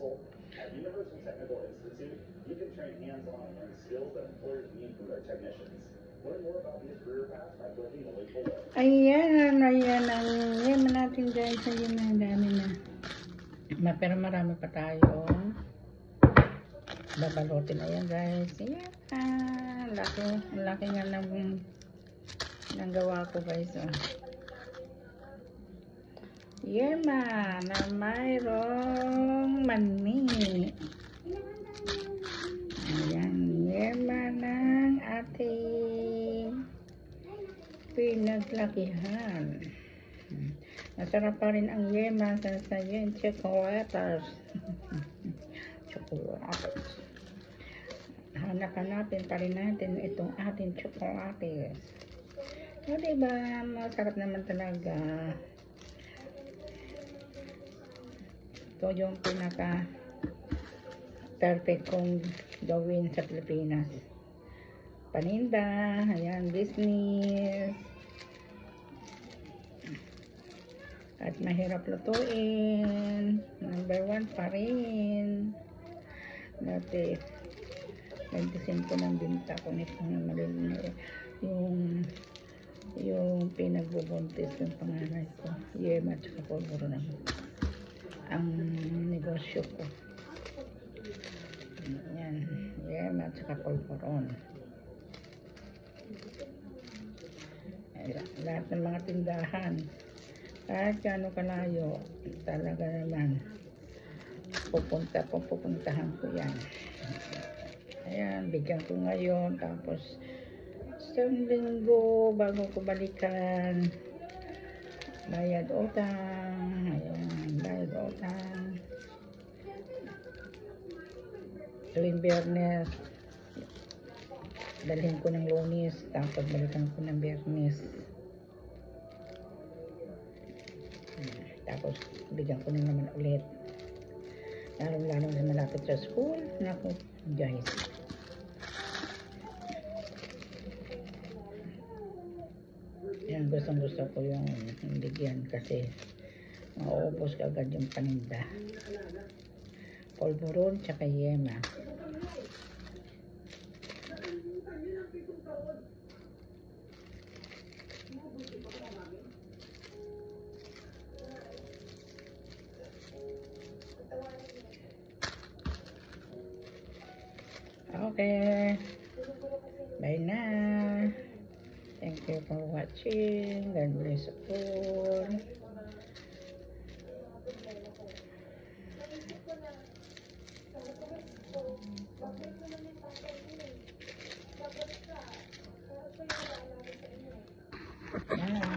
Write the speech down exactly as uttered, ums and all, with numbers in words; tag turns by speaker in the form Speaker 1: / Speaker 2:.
Speaker 1: Council. At University Technical Institute, you can train hands-on and learn skills that employers need from their technicians. Learn more about these career paths by clicking the link below.
Speaker 2: Ayan, ayan ang yema natin guys. Ayan na, dami na. Ma, pero marami pa tayo. Babalutin na yan guys. Ayan, ah, laki, laki nga ng, ng gawa ko guys. Oh. Yema na mayroong mani. Ayan, yema ng ating pinaglakihan. Masarap pa rin ang yema sa sayo yung chocolates. Chocolates. Hanap-hanapin pa rin natin itong ating chocolates. O diba, masarap naman talaga. Ito yung pinaka perfect kong gawin sa Pilipinas. Paninda, ayan, business. At mahirap lutuin. Number one pa rin. Dati, twenty-five ng binta ko nito ng maliliit. Yung, yung pinagbubuntis yung panganay ko. Yema at saka pulburo naman. Ang negosyo ko. Ayan, yema at saka pulburon. Lahat ng mga tindahan. Kahit kano kalayo, talaga naman pupunta po, pupuntahan ko yan. Ayan, bigyan ko ngayon, tapos isang linggo bago ko balikan, bayad utang. Ayan, bayad utang. Tuwing Biyernes, dalhin ko ng Lunes, tapos balikan ko ng Biyernes. Tapos bigyan ko na naman ulit. Lalo-lalo na malapit sa school. Naku, guys. Yan, gustong-gusto ko yung bigyan kasi mauubos ka agad yung paninda. Pulburon tsaka yema. Okay, bye na. Thank you for watching. God bless all. Bye.